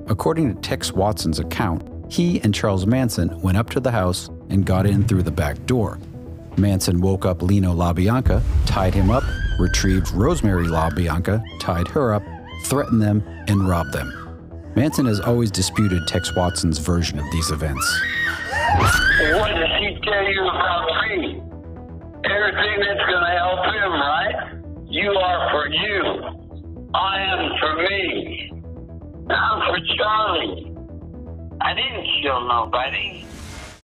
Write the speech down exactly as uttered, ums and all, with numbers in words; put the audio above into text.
According to Tex Watson's account, he and Charles Manson went up to the house and got in through the back door. Manson woke up Lino LaBianca, tied him up, retrieved Rosemary LaBianca, tied her up, threatened them, and robbed them. Manson has always disputed Tex Watson's version of these events. What does he tell you about me? Everything that's going to help him, right? You are for you. I am for me. I'm for Charlie. I didn't kill nobody.